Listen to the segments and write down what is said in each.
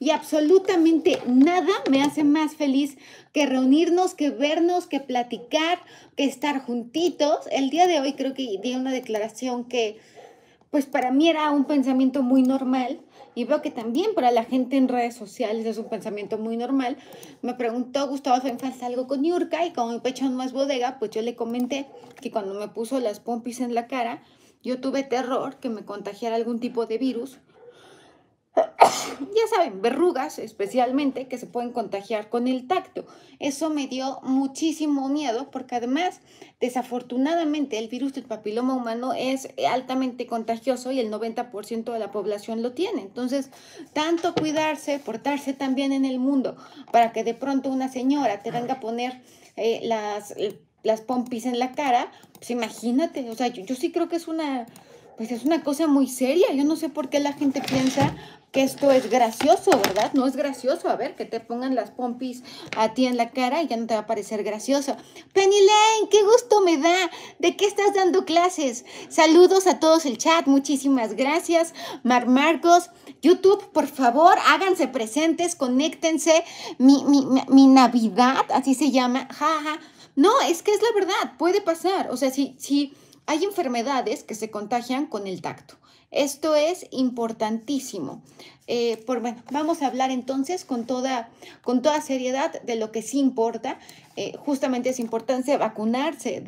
y absolutamente nada me hace más feliz que reunirnos, que vernos, que platicar, que estar juntitos. El día de hoy creo que di una declaración que pues para mí era un pensamiento muy normal y veo que también para la gente en redes sociales es un pensamiento muy normal. Me preguntó Gustavo Fenfaz algo con Niurka y como mi pecho no es bodega, pues yo le comenté que cuando me puso las pompis en la cara, yo tuve terror que me contagiara algún tipo de virus. Ya saben, verrugas especialmente que se pueden contagiar con el tacto. Eso me dio muchísimo miedo porque además, desafortunadamente, el virus del papiloma humano es altamente contagioso y el 90% de la población lo tiene. Entonces, tanto cuidarse, portarse tan bien en el mundo para que de pronto una señora te venga a poner las pompis en la cara, pues imagínate, o sea, yo sí creo que pues es una cosa muy seria. Yo no sé por qué la gente piensa que esto es gracioso, ¿verdad? No es gracioso. A ver, que te pongan las pompis a ti en la cara y ya no te va a parecer gracioso. Penny Lane, qué gusto me da. ¿De qué estás dando clases? Saludos a todos el chat, muchísimas gracias. Marcos, YouTube, por favor, háganse presentes, conéctense. Mi Navidad, así se llama, jaja. No, es que es la verdad, puede pasar. O sea, si hay enfermedades que se contagian con el tacto. Esto es importantísimo. Bueno, vamos a hablar entonces con toda seriedad de lo que sí importa. Justamente es importante vacunarse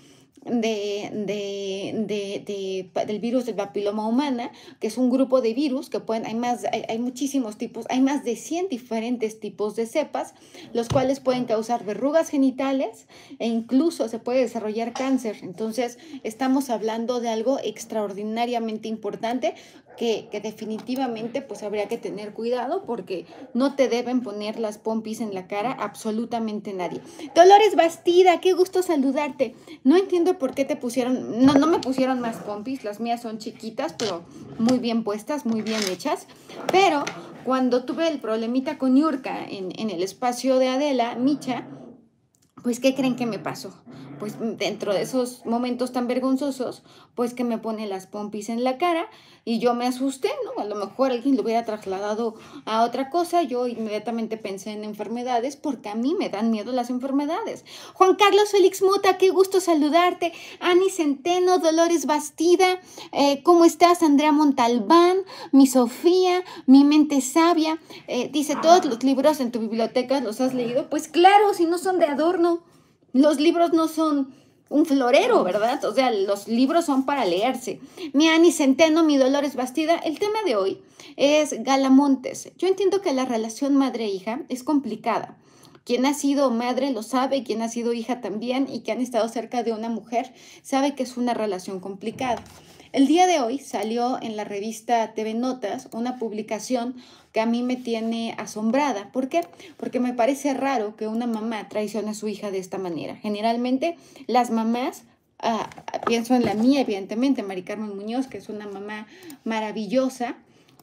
del virus del papiloma humana, que es un grupo de virus que hay muchísimos tipos, hay más de 100 diferentes tipos de cepas, los cuales pueden causar verrugas genitales e incluso se puede desarrollar cáncer. Entonces, estamos hablando de algo extraordinariamente importante que definitivamente pues habría que tener cuidado porque no te deben poner las pompis en la cara absolutamente nadie. Dolores Bastida, qué gusto saludarte. No entiendo por qué te pusieron, no me pusieron más pompis, las mías son chiquitas, pero muy bien puestas, muy bien hechas. Pero cuando tuve el problemita con Niurka en el espacio de Adela, Micha, pues ¿qué creen que me pasó? Pues dentro de esos momentos tan vergonzosos, pues que me pone las pompis en la cara y yo me asusté, ¿no? A lo mejor alguien lo hubiera trasladado a otra cosa. Yo inmediatamente pensé en enfermedades porque a mí me dan miedo las enfermedades. Juan Carlos Félix Mota, qué gusto saludarte. Ani Centeno, Dolores Bastida, ¿cómo estás? Andrea Montalbán, mi Sofía, mi mente sabia. Dice, ¿todos los libros en tu biblioteca los has leído? Pues claro, si no son de adorno. Los libros no son un florero, ¿verdad? O sea, los libros son para leerse. Mi Ani Centeno, mi Dolores Bastida. El tema de hoy es Galamontes. Yo entiendo que la relación madre-hija es complicada. Quien ha sido madre lo sabe, quien ha sido hija también, y quien ha estado cerca de una mujer sabe que es una relación complicada. El día de hoy salió en la revista TV Notas una publicación que a mí me tiene asombrada. ¿Por qué? Porque me parece raro que una mamá traicione a su hija de esta manera. Generalmente las mamás, pienso en la mía, evidentemente, Mari Carmen Muñoz, que es una mamá maravillosa.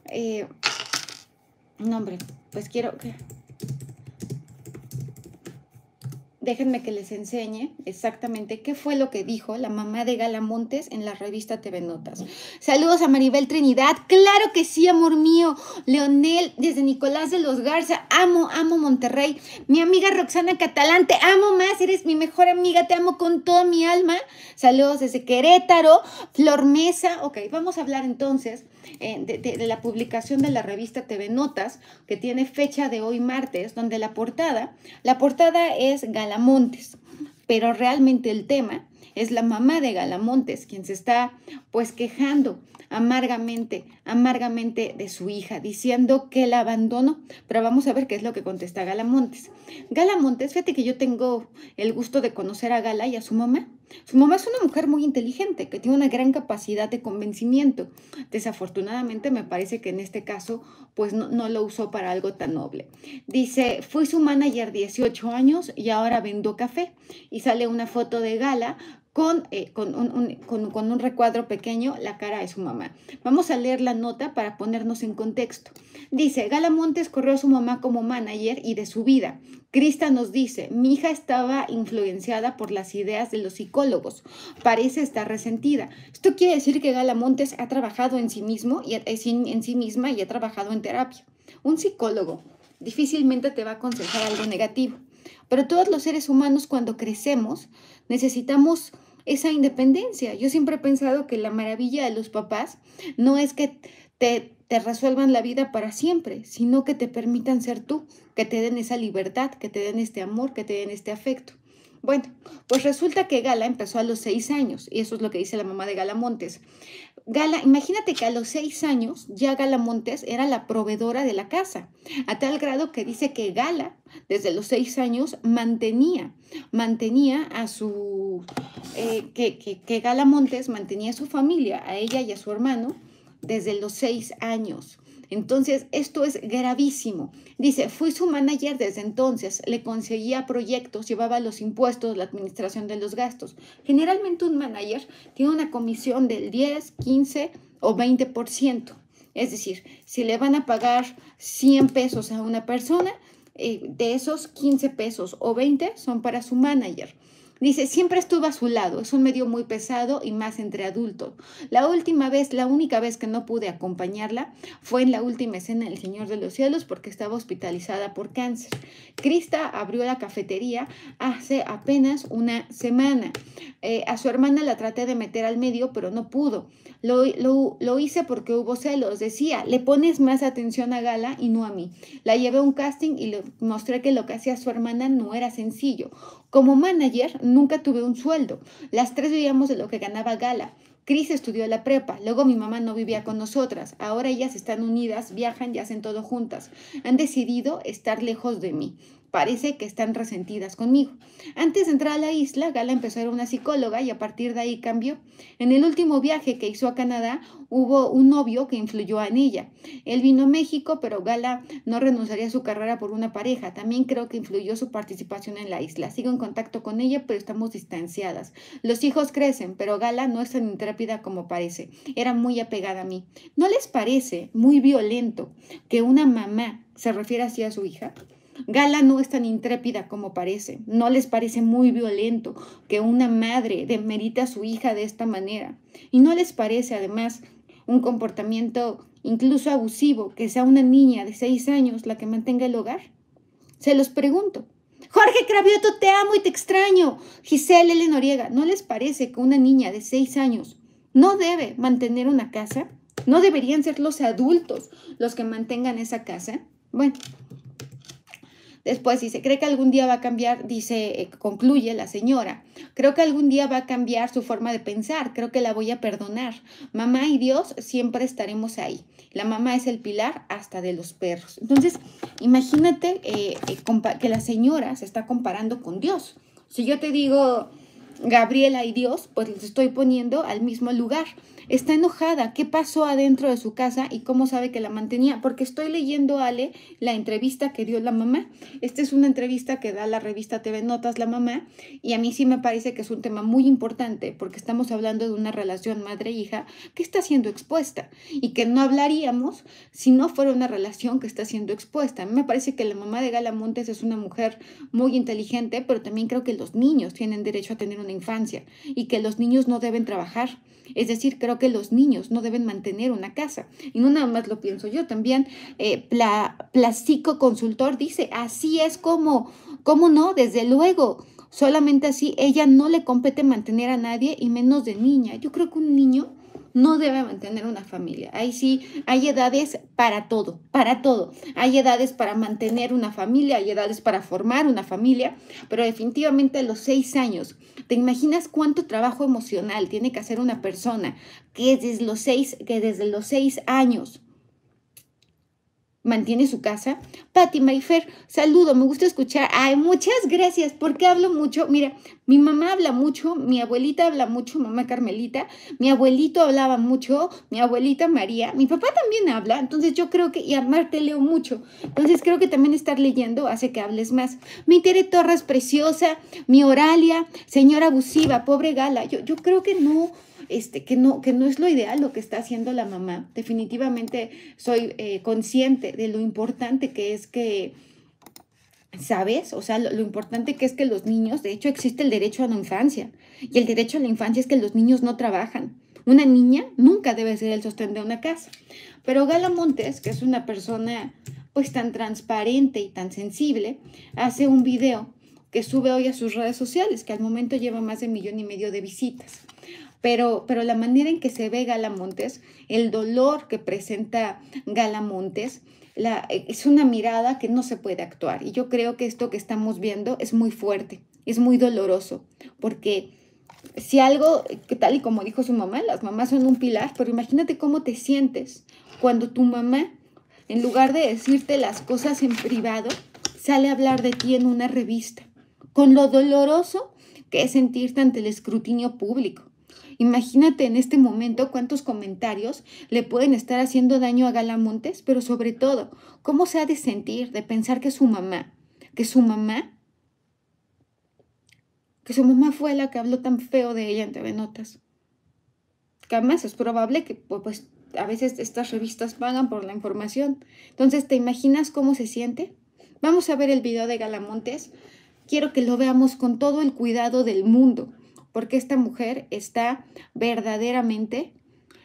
No, hombre, pues quiero que... Déjenme que les enseñe exactamente qué fue lo que dijo la mamá de Galamontes en la revista TV Notas. Saludos a Maribel Trinidad. Claro que sí, amor mío. Leonel, desde Nicolás de los Garza. Amo Monterrey. Mi amiga Roxana Catalán, te amo más. Eres mi mejor amiga. Te amo con toda mi alma. Saludos desde Querétaro. Flor Mesa. Ok, vamos a hablar entonces de la publicación de la revista TV Notas, que tiene fecha de hoy martes, donde la portada es Galamontes, pero realmente el tema es la mamá de Galamontes, quien se está pues quejando amargamente de su hija, diciendo que la abandonó. Pero vamos a ver qué es lo que contesta Galamontes. Galamontes, fíjate que yo tengo el gusto de conocer a Gala y a su mamá. Su mamá es una mujer muy inteligente, que tiene una gran capacidad de convencimiento. Desafortunadamente me parece que en este caso pues no lo usó para algo tan noble. Dice, fui su manager 18 años y ahora vendo café. Y sale una foto de Gala con un recuadro pequeño, la cara de su mamá. Vamos a leer la nota para ponernos en contexto. Dice, Gala Montes corrió a su mamá como manager y de su vida. Crista nos dice, mi hija estaba influenciada por las ideas de los psicólogos. Parece estar resentida. Esto quiere decir que Gala Montes ha trabajado en sí mismo en sí misma y ha trabajado en terapia. Un psicólogo difícilmente te va a aconsejar algo negativo, pero todos los seres humanos cuando crecemos necesitamos esa independencia. Yo siempre he pensado que la maravilla de los papás no es que te resuelvan la vida para siempre, sino que te permitan ser tú, que te den esa libertad, que te den este amor, que te den este afecto. Bueno, pues resulta que Gala empezó a los 6 años, y eso es lo que dice la mamá de Gala Montes. Gala, imagínate que a los 6 años ya Gala Montes era la proveedora de la casa, a tal grado que dice que Gala, desde los 6 años, mantenía a su, que Gala Montes mantenía a su familia, a ella y a su hermano, desde los 6 años. Entonces, esto es gravísimo. Dice, fui su manager desde entonces, le conseguía proyectos, llevaba los impuestos, la administración de los gastos. Generalmente un manager tiene una comisión del 10, 15 o 20%. Es decir, si le van a pagar 100 pesos a una persona, de esos 15 pesos o 20 son para su manager. Dice, siempre estuve a su lado, es un medio muy pesado y más entre adultos. La única vez que no pude acompañarla fue en la última escena del Señor de los Cielos porque estaba hospitalizada por cáncer. Krista abrió la cafetería hace apenas una semana. A su hermana la traté de meter al medio, pero no pudo. Lo hice porque hubo celos. Decía, le pones más atención a Gala y no a mí. La llevé a un casting y le mostré que lo que hacía su hermana no era sencillo. Como manager, nunca tuve un sueldo. Las tres vivíamos de lo que ganaba Gala. Cris estudió la prepa, luego mi mamá no vivía con nosotras. Ahora ellas están unidas, viajan y hacen todo juntas. Han decidido estar lejos de mí. Parece que están resentidas conmigo. Antes de entrar a la isla, Gala empezó a ir a una psicóloga y a partir de ahí cambió. En el último viaje que hizo a Canadá, hubo un novio que influyó en ella. Él vino a México, pero Gala no renunciaría a su carrera por una pareja. También creo que influyó su participación en la isla. Sigo en contacto con ella, pero estamos distanciadas. Los hijos crecen, pero Gala no es tan intrépida como parece. Era muy apegada a mí. ¿No les parece muy violento que una mamá se refiera así a su hija? Gala no es tan intrépida como parece. ¿No les parece muy violento que una madre demerite a su hija de esta manera? ¿Y no les parece además un comportamiento incluso abusivo que sea una niña de 6 años la que mantenga el hogar? Se los pregunto. Jorge Cravioto, te amo y te extraño. Giselle L. Noriega, ¿no les parece que una niña de 6 años no debe mantener una casa? ¿No deberían ser los adultos los que mantengan esa casa? Bueno. Después dice, ¿cree que algún día va a cambiar? Dice, concluye la señora, creo que algún día va a cambiar su forma de pensar, creo que la voy a perdonar. Mamá y Dios siempre estaremos ahí. La mamá es el pilar hasta de los perros. Entonces, imagínate que la señora se está comparando con Dios. Si yo te digo Gabriela y Dios, pues les estoy poniendo al mismo lugar. Está enojada. ¿Qué pasó adentro de su casa y cómo sabe que la mantenía? Porque estoy leyendo, Ale, la entrevista que dio la mamá. Esta es una entrevista que da la revista TV Notas la mamá y a mí sí me parece que es un tema muy importante porque estamos hablando de una relación madre-hija que está siendo expuesta y que no hablaríamos si no fuera una relación que está siendo expuesta. A mí me parece que la mamá de Gala Montes es una mujer muy inteligente, pero también creo que los niños tienen derecho a tener una infancia y que los niños no deben trabajar. Es decir, creo que los niños no deben mantener una casa. Y no nada más lo pienso yo, también Plastico Consultor dice, así es como no, desde luego, solamente así, ella no le compete mantener a nadie y menos de niña. Yo creo que un niño no debe mantener una familia. Ahí sí, hay edades para todo, para todo. Hay edades para mantener una familia, hay edades para formar una familia, pero definitivamente a los 6 años, ¿te imaginas cuánto trabajo emocional tiene que hacer una persona que desde los 6 años mantiene su casa? Pati Mayfer, saludo, me gusta escuchar. Ay, muchas gracias, porque hablo mucho. Mira, mi mamá habla mucho, mi abuelita habla mucho, mamá Carmelita, mi abuelito hablaba mucho, mi abuelita María, mi papá también habla, entonces yo creo que, y aparte leo mucho, entonces creo que también estar leyendo hace que hables más. Mi Tere Torres, preciosa, mi Oralia, señora abusiva, pobre Gala, yo creo que no, que no es lo ideal lo que está haciendo la mamá. Definitivamente soy consciente de lo importante que es que, ¿sabes? O sea, lo importante que es que los niños, de hecho existe el derecho a la infancia, y el derecho a la infancia es que los niños no trabajan. Una niña nunca debe ser el sostén de una casa. Pero Gala Montes, que es una persona pues tan transparente y tan sensible, hace un video que sube hoy a sus redes sociales, que al momento lleva más de 1,5 millones de visitas. Pero la manera en que se ve Gala Montes, el dolor que presenta Gala Montes, es una mirada que no se puede actuar. Y yo creo que esto que estamos viendo es muy fuerte, es muy doloroso, porque si algo, que tal y como dijo su mamá, las mamás son un pilar, pero imagínate cómo te sientes cuando tu mamá, en lugar de decirte las cosas en privado, sale a hablar de ti en una revista, con lo doloroso que es sentirte ante el escrutinio público. Imagínate en este momento cuántos comentarios le pueden estar haciendo daño a Gala Montes, pero sobre todo, cómo se ha de sentir de pensar que su mamá, que su mamá fue la que habló tan feo de ella en TV Notas. Que además es probable que pues a veces estas revistas pagan por la información. Entonces, ¿te imaginas cómo se siente? Vamos a ver el video de Gala Montes. Quiero que lo veamos con todo el cuidado del mundo, porque esta mujer está verdaderamente...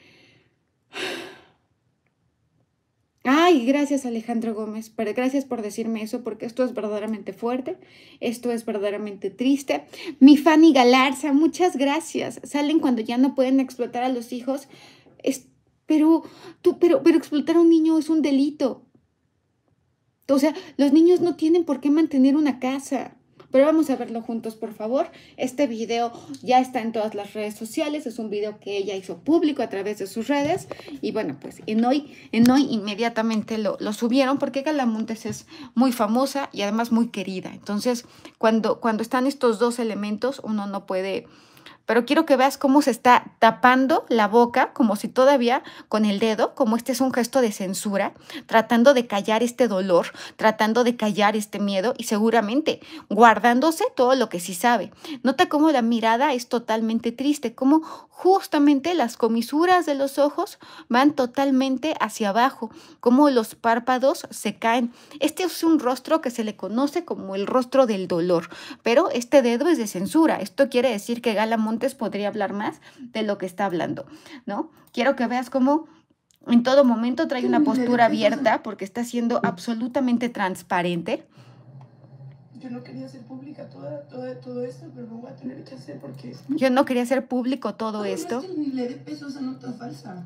Ay, gracias Alejandro Gómez, pero gracias por decirme eso, porque esto es verdaderamente fuerte, esto es verdaderamente triste. Mi Fanny Galarza, muchas gracias. Salen cuando ya no pueden explotar a los hijos, pero explotar a un niño es un delito. O sea, los niños no tienen por qué mantener una casa. Pero vamos a verlo juntos, por favor. Este video ya está en todas las redes sociales. Es un video que ella hizo público a través de sus redes. Y bueno, pues en hoy inmediatamente lo subieron porque Gala Montes es muy famosa y además muy querida. Entonces, cuando están estos dos elementos, uno no puede... Pero quiero que veas cómo se está tapando la boca, como si todavía con el dedo, como este es un gesto de censura, tratando de callar este dolor, tratando de callar este miedo y seguramente guardándose todo lo que sí sabe. Nota cómo la mirada es totalmente triste, cómo justamente las comisuras de los ojos van totalmente hacia abajo, cómo los párpados se caen. Este es un rostro que se le conoce como el rostro del dolor, pero este dedo es de censura. Esto quiere decir que Gala Montes podría hablar más de lo que está hablando, ¿no? Quiero que veas cómo en todo momento trae una postura abierta porque está siendo absolutamente transparente. Yo no quería hacer pública todo esto, pero lo voy a tener que hacer porque... Yo no quería hacer público todo esto. No es que ni le dé peso a esa nota falsa.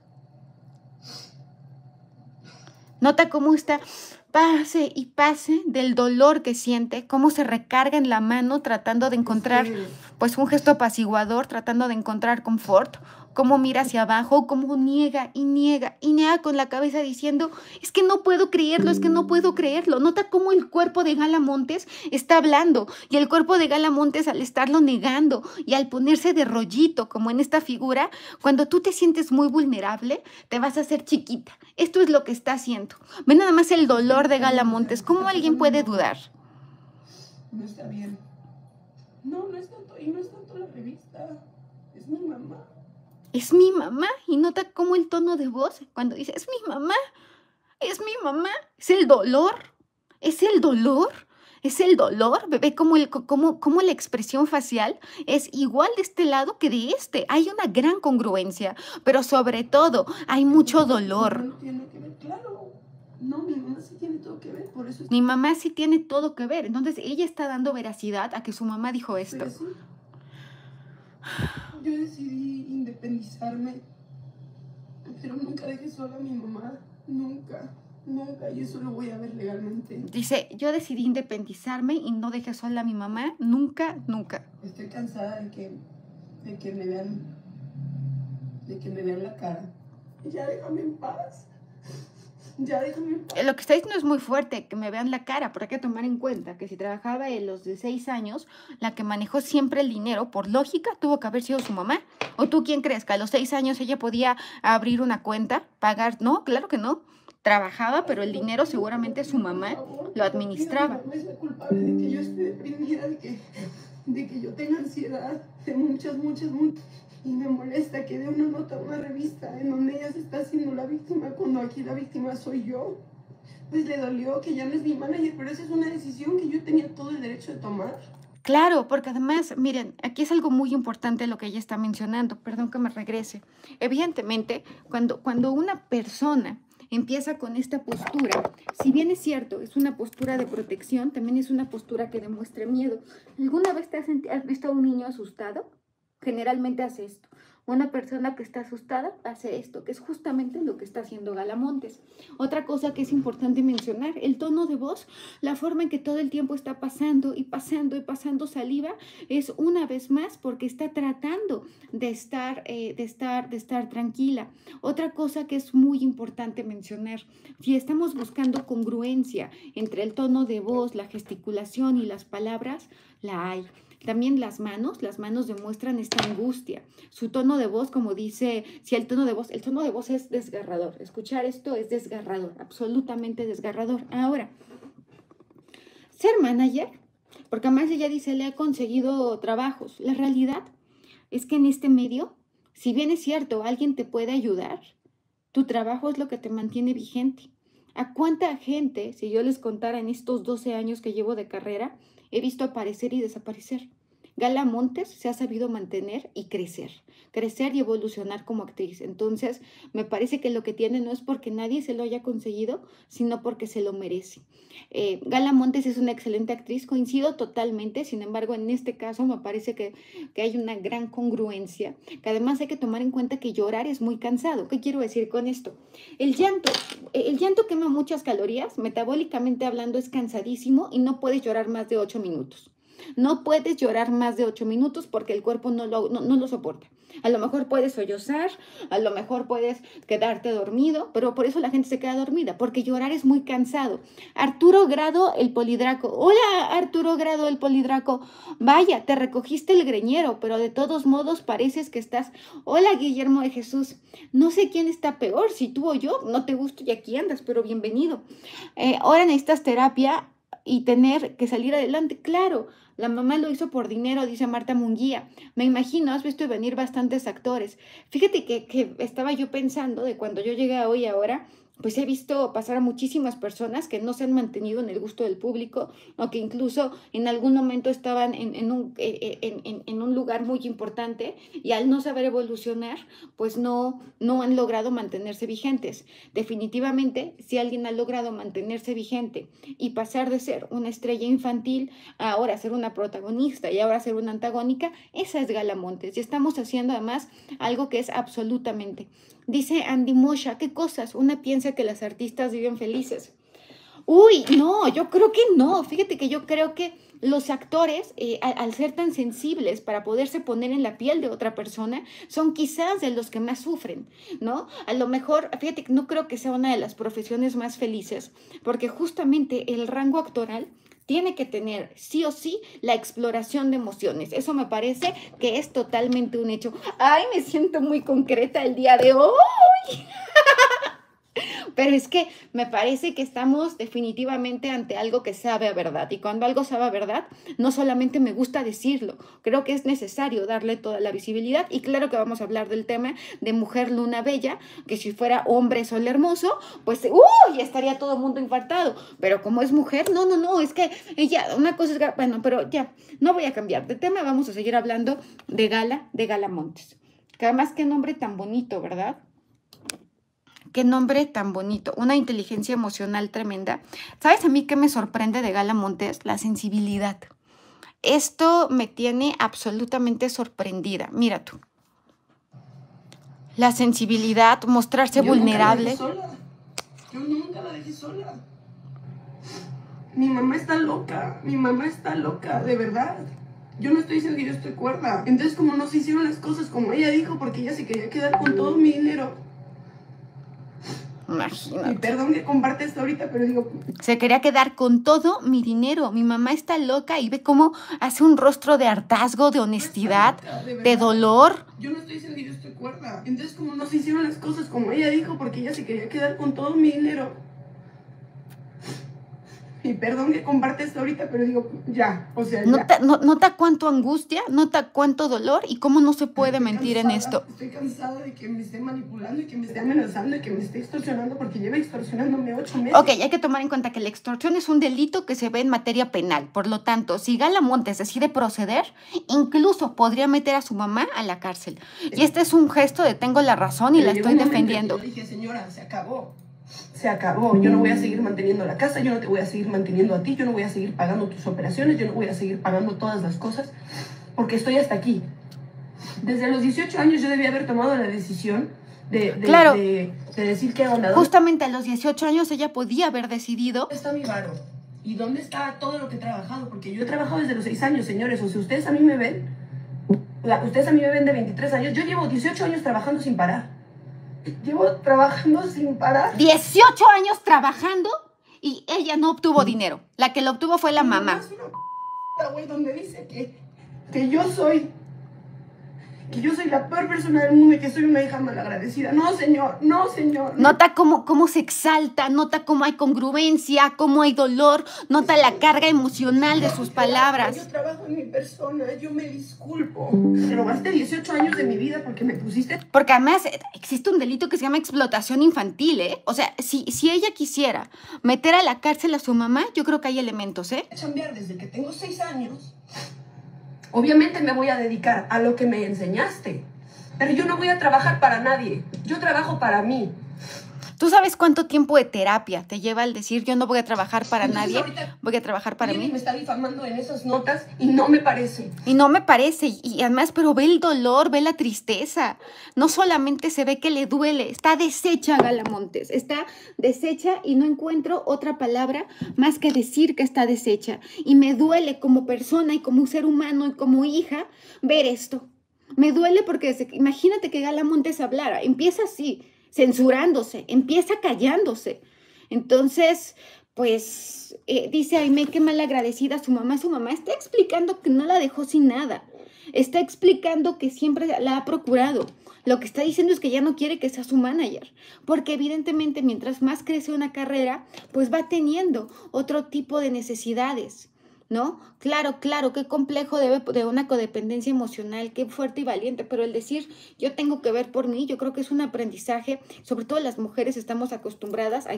Nota cómo está pase y pase del dolor que siente, cómo se recarga en la mano tratando de encontrar pues un gesto apaciguador, tratando de encontrar confort, cómo mira hacia abajo, cómo niega y niega y niega con la cabeza diciendo, es que no puedo creerlo, es que no puedo creerlo. Nota cómo el cuerpo de Gala Montes está hablando y el cuerpo de Gala Montes al estarlo negando y al ponerse de rollito, como en esta figura, cuando tú te sientes muy vulnerable, te vas a hacer chiquita. Esto es lo que está haciendo. Ve nada más el dolor de Gala Montes. ¿Cómo alguien puede dudar? No está bien. No es tanto, y no es tanto la revista. Es mi mamá. Es mi mamá. Y nota cómo el tono de voz cuando dice, es mi mamá. Es mi mamá. Es el dolor. Es el dolor. Es el dolor. Ve cómo la expresión facial es igual de este lado que de este. Hay una gran congruencia, pero sobre todo hay mucho dolor. No tiene que ver, claro. No, mi mamá sí tiene todo que ver, por eso Mi mamá sí tiene todo que ver. Entonces ella está dando veracidad a que su mamá dijo esto. Pero sí, yo decidí independizarme, pero nunca dejé sola a mi mamá. Nunca. Y eso lo voy a ver legalmente. Dice, yo decidí independizarme y no dejé sola a mi mamá. Nunca. Estoy cansada de que me vean la cara. Ya déjame en paz. Lo que está diciendo es muy fuerte, que me vean la cara, pero hay que tomar en cuenta que si trabajaba en los de 6 años, la que manejó siempre el dinero, por lógica, tuvo que haber sido su mamá. ¿O tú quién crees? ¿Que a los 6 años ella podía abrir una cuenta, pagar? No, claro que no. Trabajaba, pero el dinero seguramente su mamá lo administraba. No es la culpable de que yo esté deprimida, de que yo tenga ansiedad, de muchas. Y me molesta que dé una nota a una revista en donde ella se está haciendo la víctima cuando aquí la víctima soy yo. Pues le dolió que ya no es mi manager, pero esa es una decisión que yo tenía todo el derecho de tomar. Claro, porque además, miren, aquí es algo muy importante lo que ella está mencionando. Perdón que me regrese. Evidentemente, cuando una persona empieza con esta postura. Si bien es cierto, es una postura de protección, también es una postura que demuestra miedo. ¿Alguna vez has visto a un niño asustado? Generalmente hace esto. Una persona que está asustada hace esto, que es justamente lo que está haciendo Gala Montes. Otra cosa que es importante mencionar, el tono de voz, la forma en que todo el tiempo está pasando y pasando y pasando saliva, es una vez más porque está tratando de estar tranquila. Otra cosa que es muy importante mencionar, si estamos buscando congruencia entre el tono de voz, la gesticulación y las palabras, la hay. También las manos demuestran esta angustia. Su tono de voz, como dice, si el tono de voz es desgarrador. Escuchar esto es desgarrador, absolutamente desgarrador. Ahora, ser manager, porque además ella dice, le ha conseguido trabajos. La realidad es que en este medio, si bien es cierto, alguien te puede ayudar, tu trabajo es lo que te mantiene vigente. ¿A cuánta gente, si yo les contara en estos 12 años que llevo de carrera, he visto aparecer y desaparecer? Gala Montes se ha sabido mantener y crecer y evolucionar como actriz. Entonces, me parece que lo que tiene no es porque nadie se lo haya conseguido, sino porque se lo merece. Gala Montes es una excelente actriz, coincido totalmente, sin embargo, en este caso me parece que hay una gran congruencia, que además hay que tomar en cuenta que llorar es muy cansado. ¿Qué quiero decir con esto? El llanto quema muchas calorías, metabólicamente hablando es cansadísimo y no puedes llorar más de 8 minutos. No puedes llorar más de 8 minutos porque el cuerpo no lo soporta. A lo mejor puedes sollozar, a lo mejor puedes quedarte dormido, pero por eso la gente se queda dormida, porque llorar es muy cansado. Arturo Grado, el Polidraco. Hola, Arturo Grado, el Polidraco. Vaya, te recogiste el greñero, pero de todos modos pareces que estás... Hola, Guillermo de Jesús. No sé quién está peor, si tú o yo. No te gusto y aquí andas, pero bienvenido. Ahora necesitas terapia y tener que salir adelante. Claro, la mamá lo hizo por dinero, dice Marta Munguía. Me imagino, has visto venir bastantes actores. Fíjate que estaba yo pensando de cuando yo llegué a Hoy Ahora, pues he visto pasar a muchísimas personas que no se han mantenido en el gusto del público o que incluso en algún momento estaban en un lugar muy importante y al no saber evolucionar, pues no han logrado mantenerse vigentes. Definitivamente, si alguien ha logrado mantenerse vigente y pasar de ser una estrella infantil a ahora ser una protagonista y ahora ser una antagónica, esa es Gala Montes. Y estamos haciendo además algo que es absolutamente... Dice Andy Mosha, ¿qué cosas? Una piensa que las artistas viven felices. Uy, no, yo creo que no. Fíjate que yo creo que los actores, al ser tan sensibles para poderse poner en la piel de otra persona, son quizás de los que más sufren, ¿no? A lo mejor, fíjate que no creo que sea una de las profesiones más felices, porque justamente el rango actoral tiene que tener sí o sí la exploración de emociones. Eso me parece que es totalmente un hecho. Ay, me siento muy concreta el día de hoy. Pero es que me parece que estamos definitivamente ante algo que sabe a verdad. Y cuando algo sabe a verdad, no solamente me gusta decirlo, creo que es necesario darle toda la visibilidad. Y claro que vamos a hablar del tema de Mujer Luna Bella, que si fuera hombre Sol Hermoso, pues ya estaría todo el mundo infartado. Pero como es mujer, no, es que ella, una cosa es, bueno, pero ya, no voy a cambiar de tema, vamos a seguir hablando de Gala Montes. Que además qué nombre tan bonito, ¿verdad? Qué nombre tan bonito, una inteligencia emocional tremenda. ¿Sabes a mí qué me sorprende de Gala Montes? La sensibilidad. Esto me tiene absolutamente sorprendida. Mira tú. La sensibilidad, mostrarse vulnerable. Yo nunca la dejé sola. Mi mamá está loca, de verdad. Yo no estoy diciendo que yo estoy cuerda. Entonces, como no se hicieron las cosas como ella dijo, porque ella se quería quedar con todo mi dinero. Imagínate. Y perdón que comparte esto ahorita, pero digo... Se quería quedar con todo mi dinero. Mi mamá está loca y ve cómo hace un rostro de hartazgo, de honestidad, loca, de dolor. Yo no estoy diciendo que yo estoy cuerda. Entonces, como no se hicieron las cosas como ella dijo, porque ella se quería quedar con todo mi dinero. Y perdón que comparte esto ahorita, pero digo, ya, o sea, ya. Nota cuánto angustia, nota cuánto dolor y cómo no se puede mentir en esto. Estoy cansada de que me esté manipulando y que me esté amenazando y que me esté extorsionando porque lleva extorsionándome 8 meses. Ok, hay que tomar en cuenta que la extorsión es un delito que se ve en materia penal. Por lo tanto, si Gala Montes decide proceder, incluso podría meter a su mamá a la cárcel. Y este es un gesto de tengo la razón y la estoy defendiendo. Yo dije, señora, se acabó. Se acabó. Yo no voy a seguir manteniendo la casa, yo no te voy a seguir manteniendo a ti, yo no voy a seguir pagando tus operaciones, yo no voy a seguir pagando todas las cosas, porque estoy hasta aquí. Desde los 18 años yo debía haber tomado la decisión Claro. de decir qué onda. Justamente a los 18 años ella podía haber decidido. ¿Dónde está mi varo? ¿Y dónde está todo lo que he trabajado? Porque yo he trabajado desde los 6 años, señores. O sea, ustedes a mí me ven, ustedes a mí me ven de 23 años. Yo llevo 18 años trabajando sin parar. Llevo trabajando sin parar. 18 años trabajando y ella no obtuvo dinero. La que lo obtuvo fue la mamá. Es una güey, donde dice que yo soy la peor persona del mundo y que soy una hija malagradecida. No, señor, no, señor. No. Nota cómo se exalta, nota cómo hay congruencia, cómo hay dolor, nota la carga emocional de sus palabras. Yo trabajo en mi persona, yo me disculpo. Te robaste 18 años de mi vida porque me pusiste... Porque además existe un delito que se llama explotación infantil, ¿eh? O sea, si ella quisiera meter a la cárcel a su mamá, yo creo que hay elementos, ¿eh? Chambear desde que tengo 6 años. Obviamente me voy a dedicar a lo que me enseñaste, pero yo no voy a trabajar para nadie, yo trabajo para mí. ¿Tú sabes cuánto tiempo de terapia te lleva el decir yo no voy a trabajar para nadie, voy a trabajar para mí? Me está difamando en esas notas y no me parece. Y no me parece, y además, pero ve el dolor, ve la tristeza. No solamente se ve que le duele, está deshecha Gala Montes, está deshecha y no encuentro otra palabra más que decir que está deshecha. Y me duele como persona y como ser humano y como hija ver esto. Me duele porque imagínate que Gala Montes hablara, empieza así, censurándose, empieza callándose. Entonces, pues, dice Aimee, qué mal agradecida su mamá. Su mamá está explicando que no la dejó sin nada. Está explicando que siempre la ha procurado. Lo que está diciendo es que ya no quiere que sea su manager. Porque evidentemente mientras más crece una carrera, pues va teniendo otro tipo de necesidades, ¿no? Claro, qué complejo de una codependencia emocional, qué fuerte y valiente, pero el decir yo tengo que ver por mí, yo creo que es un aprendizaje, sobre todo las mujeres estamos acostumbradas,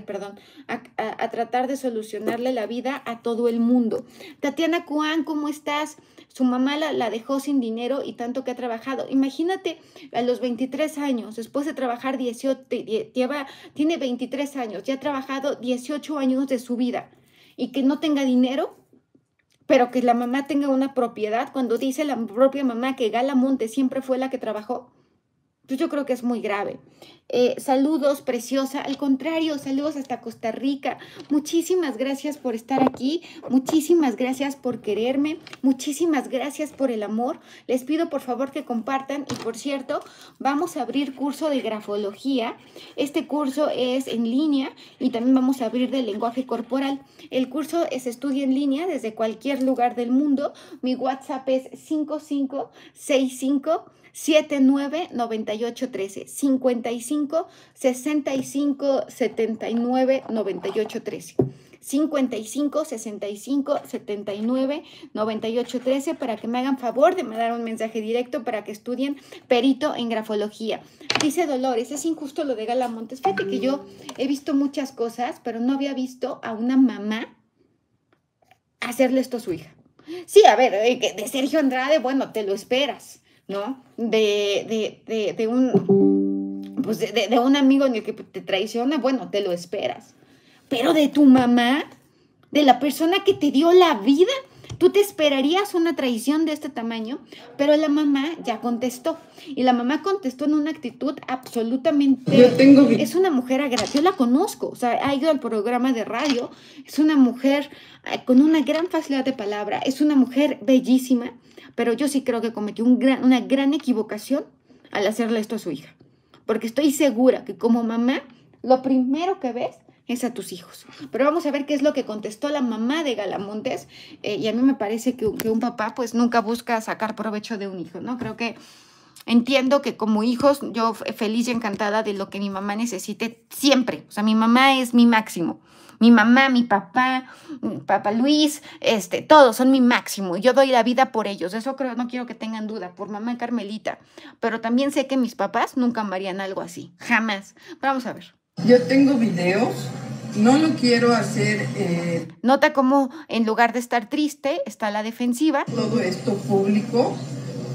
a tratar de solucionarle la vida a todo el mundo. Tatiana Cuán, ¿cómo estás? Su mamá la dejó sin dinero y tanto que ha trabajado. Imagínate a los 23 años, después de trabajar 18, tiene 23 años, ya ha trabajado 18 años de su vida y que no tenga dinero, pero que la mamá tenga una propiedad, cuando dice la propia mamá que Gala Montes siempre fue la que trabajó, pues yo creo que es muy grave. Saludos, preciosa. Al contrario, saludos hasta Costa Rica. Muchísimas gracias por estar aquí. Muchísimas gracias por quererme. Muchísimas gracias por el amor. Les pido por favor que compartan. Y por cierto, vamos a abrir curso de grafología. Este curso es en línea y también vamos a abrir de lenguaje corporal. El curso se estudia en línea desde cualquier lugar del mundo. Mi WhatsApp es 5565 799813 55 65 79 9813 55 65 79 9813 para que me hagan favor de mandar un mensaje directo para que estudien perito en grafología. Dice Dolores, es injusto lo de Gala Montes. Fíjate que yo he visto muchas cosas, pero no había visto a una mamá hacerle esto a su hija. Sí, a ver, de Sergio Andrade, bueno, te lo esperas, ¿no? De un amigo en el que te traiciona, bueno, te lo esperas. Pero de tu mamá, de la persona que te dio la vida, tú te esperarías una traición de este tamaño, pero la mamá ya contestó. Y la mamá contestó en una actitud absolutamente... Es una mujer agradable, yo la conozco, o sea, ha ido al programa de radio, es una mujer con una gran facilidad de palabra, es una mujer bellísima, pero yo sí creo que cometió una gran equivocación al hacerle esto a su hija. Porque estoy segura que como mamá, lo primero que ves es a tus hijos. Pero vamos a ver qué es lo que contestó la mamá de Gala Montes. Y a mí me parece que un papá pues nunca busca sacar provecho de un hijo, ¿no? Creo que entiendo que como hijos yo feliz y encantada de lo que mi mamá necesite siempre. O sea, mi mamá es mi máximo. Mi mamá, mi papá Luis, todos son mi máximo. Yo doy la vida por ellos. Eso creo, no quiero que tengan duda, por mamá Carmelita. Pero también sé que mis papás nunca me harían algo así. Jamás. Vamos a ver. Yo tengo videos. No lo quiero hacer... Nota cómo en lugar de estar triste, está a la defensiva. Todo esto público.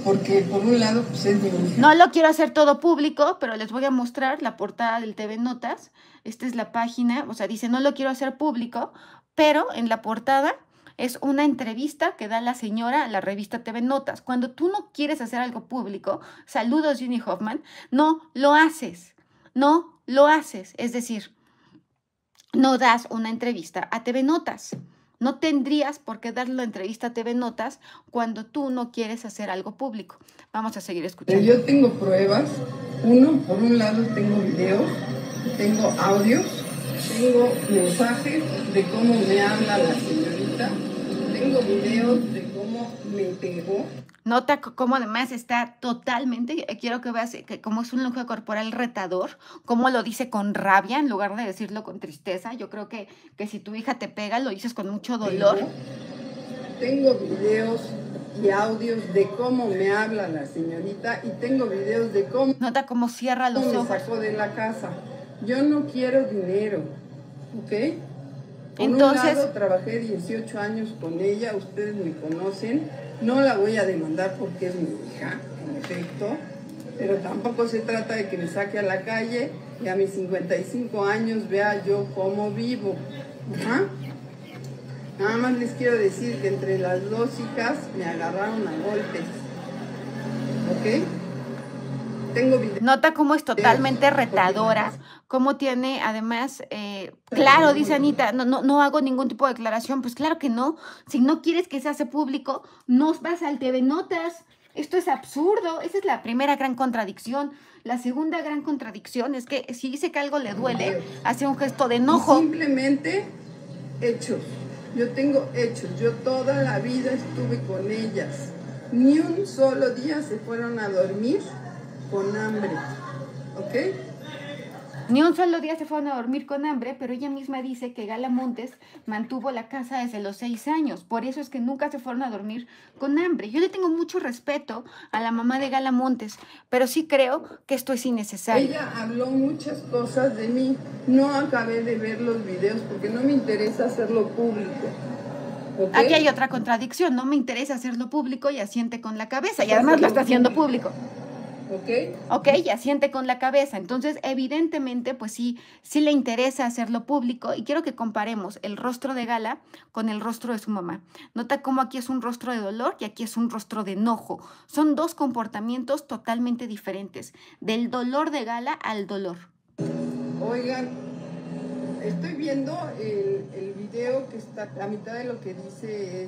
porque por un lado pues es mi hija. No lo quiero hacer todo público, pero les voy a mostrar la portada del TV Notas. Esta es la página, o sea, dice no lo quiero hacer público, pero en la portada es una entrevista que da la señora a la revista TV Notas. Cuando tú no quieres hacer algo público, saludos Ginny Hoffman, no lo haces, no lo haces. Es decir, no das una entrevista a TV Notas. No tendrías por qué dar la entrevista a TV Notas cuando tú no quieres hacer algo público. Vamos a seguir escuchando. Yo tengo pruebas. Por un lado tengo videos, tengo audios, tengo mensajes de cómo me habla la señorita, tengo videos de cómo me pegó. Nota cómo además está totalmente, quiero que veas que como es un lenguaje corporal retador, cómo lo dice con rabia en lugar de decirlo con tristeza. Yo creo que si tu hija te pega, lo dices con mucho dolor. Tengo videos y audios de cómo me habla la señorita y tengo videos de cómo... Nota cómo cierra los ojos. Me sacó de la casa. Yo no quiero dinero, ¿ok? Entonces, por un lado, trabajé 18 años con ella, ustedes me conocen, no la voy a demandar porque es mi hija, en efecto, pero tampoco se trata de que me saque a la calle y a mis 55 años vea yo cómo vivo. ¿Ah? Nada más les quiero decir que entre las dos hijas me agarraron a golpes, ¿ok? Nota cómo es totalmente retadora, cómo tiene además, claro, dice Anita, no hago ningún tipo de declaración. Pues claro que no, si no quieres que se hace público, no vas al TV Notas. Esto es absurdo, esa es la primera gran contradicción. La segunda gran contradicción es que si dice que algo le duele, hace un gesto de enojo. Simplemente hechos, yo tengo hechos, yo toda la vida estuve con ellas, ni un solo día se fueron a dormir con hambre, ¿ok? Ni un solo día se fueron a dormir con hambre, pero ella misma dice que Gala Montes mantuvo la casa desde los 6 años. Por eso es que nunca se fueron a dormir con hambre. Yo le tengo mucho respeto a la mamá de Gala Montes, pero sí creo que esto es innecesario. Ella habló muchas cosas de mí. No acabé de ver los videos porque no me interesa hacerlo público. ¿Okay? Aquí hay otra contradicción. No me interesa hacerlo público y asiente con la cabeza. Y además lo está haciendo público. Ok, y asiente con la cabeza. Entonces, evidentemente, pues sí le interesa hacerlo público. Y quiero que comparemos el rostro de Gala con el rostro de su mamá. Nota cómo aquí es un rostro de dolor y aquí es un rostro de enojo. Son dos comportamientos totalmente diferentes. Del dolor de Gala al dolor. Oigan, estoy viendo el video que está, la mitad de lo que dice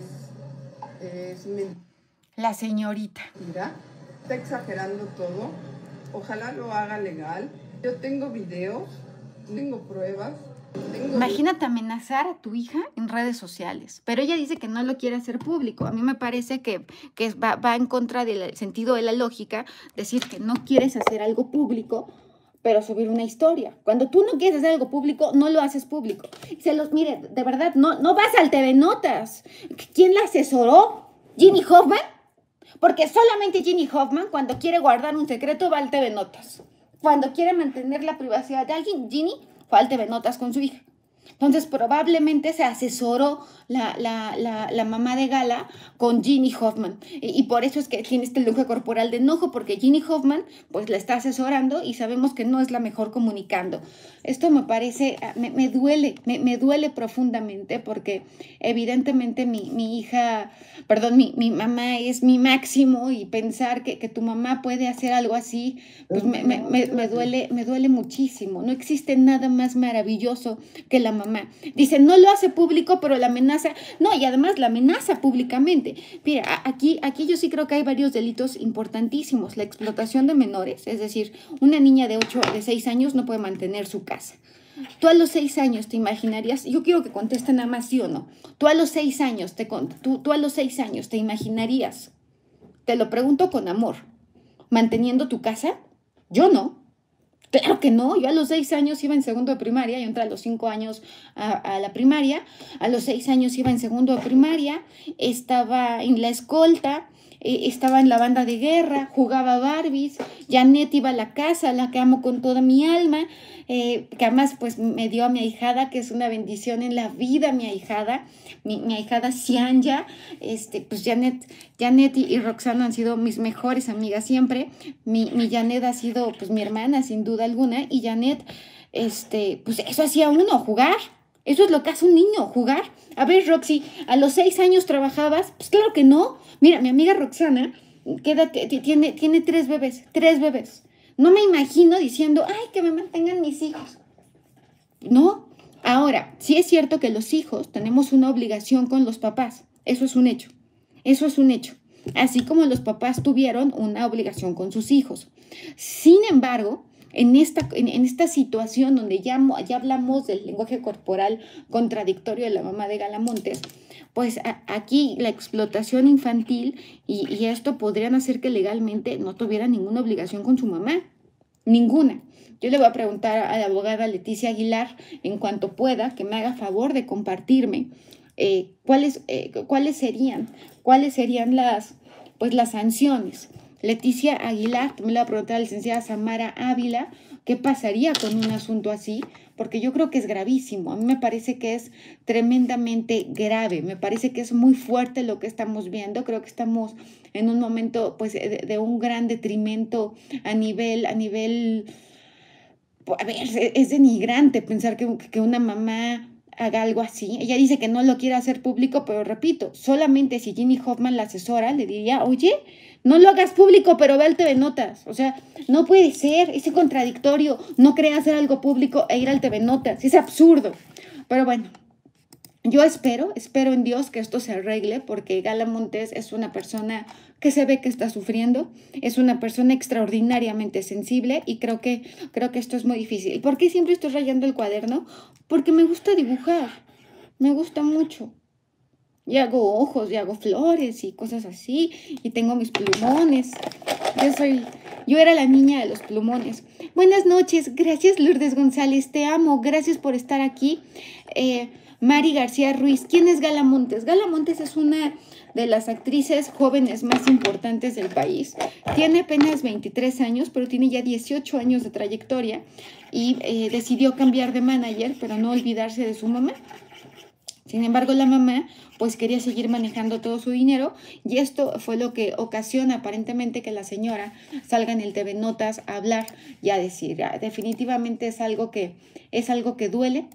es la señorita. Mira. Está exagerando todo. Ojalá lo haga legal. Yo tengo videos, tengo pruebas. Imagínate amenazar a tu hija en redes sociales, pero ella dice que no lo quiere hacer público. A mí me parece que va en contra del sentido de la lógica decir que no quieres hacer algo público, pero subir una historia. Cuando tú no quieres hacer algo público, no lo haces público. Mire, de verdad, no vas al TV Notas. ¿Quién la asesoró? ¿Ginny Hoffman? Porque solamente Ginny Hoffman, cuando quiere guardar un secreto, va al TV Notas. Cuando quiere mantener la privacidad de alguien, Ginny fue al TV Notas con su hija. Entonces, probablemente se asesoró la mamá de Gala con Ginny Hoffman. Y por eso es que tiene este lenguaje corporal de enojo, porque Ginny Hoffman pues la está asesorando y sabemos que no es la mejor comunicando. Esto me parece, me duele profundamente porque evidentemente mi hija, perdón, mi mamá es mi máximo y pensar que tu mamá puede hacer algo así, pues me duele muchísimo. No existe nada más maravilloso que la mamá. Dice, no lo hace público, pero la amenaza, no, y además la amenaza públicamente. Mira, aquí yo sí creo que hay varios delitos importantísimos. La explotación de menores, es decir, una niña de 6 años no puede mantener su casa. Tú a los 6 años te imaginarías, yo quiero que contesten nada más sí o no, tú a los 6 años tú a los 6 años te imaginarías, te lo pregunto con amor, manteniendo tu casa. Yo no. Claro que no, yo a los 6 años iba en segundo de primaria, yo entré a los 5 años a la primaria, a los 6 años iba en segundo de primaria, estaba en la escolta, estaba en la banda de guerra, jugaba Barbies, Janet iba a la casa, la que amo con toda mi alma, que además pues me dio a mi ahijada, que es una bendición en la vida, mi ahijada Cianya. Pues Janet y Roxana han sido mis mejores amigas siempre. Mi Janet ha sido pues mi hermana sin duda alguna, y Janet, pues eso hacía uno, jugar. Eso es lo que hace un niño, jugar. A ver, Roxy, ¿a los 6 años trabajabas? Pues claro que no. Mira, mi amiga Roxana tiene 3 bebés, 3 bebés. No me imagino diciendo, ay, que me mantengan mis hijos. No. Ahora, sí es cierto que los hijos tenemos una obligación con los papás. Eso es un hecho. Eso es un hecho. Así como los papás tuvieron una obligación con sus hijos. Sin embargo, en esta situación donde ya hablamos del lenguaje corporal contradictorio de la mamá de Galamontes, pues aquí la explotación infantil y esto podrían hacer que legalmente no tuviera ninguna obligación con su mamá. Ninguna. Yo le voy a preguntar a la abogada Leticia Aguilar, en cuanto pueda, que me haga favor de compartirme cuáles serían las sanciones. Leticia Aguilar, también le voy a preguntar a la licenciada Samara Ávila, ¿qué pasaría con un asunto así? Porque yo creo que es gravísimo. A mí me parece que es tremendamente grave. Me parece que es muy fuerte lo que estamos viendo. Creo que estamos en un momento pues de un gran detrimento a nivel, a ver, es denigrante pensar que una mamá haga algo así. Ella dice que no lo quiere hacer público, pero repito, solamente si Ginny Hoffman la asesora, le diría, oye, no lo hagas público, pero ve al TV Notas. O sea, no puede ser, es contradictorio, no querer hacer algo público e ir al TV Notas, es absurdo. Pero bueno, yo espero en Dios que esto se arregle, porque Galamontes es una persona que se ve que está sufriendo, es una persona extraordinariamente sensible, y creo que esto es muy difícil. ¿Por qué siempre estoy rayando el cuaderno? Porque me gusta dibujar, me gusta mucho. Y hago ojos, y hago flores y cosas así, y tengo mis plumones. Yo era la niña de los plumones. Buenas noches, gracias Lourdes González, te amo, gracias por estar aquí. Mari García Ruiz, ¿quién es Galamontes? Galamontes es una de las actrices jóvenes más importantes del país. Tiene apenas 23 años, pero tiene ya 18 años de trayectoria, y decidió cambiar de manager, pero no olvidarse de su mamá. Sin embargo, la mamá pues quería seguir manejando todo su dinero, y esto fue lo que ocasiona aparentemente que la señora salga en el TV Notas a hablar y a decir, definitivamente es algo que duele.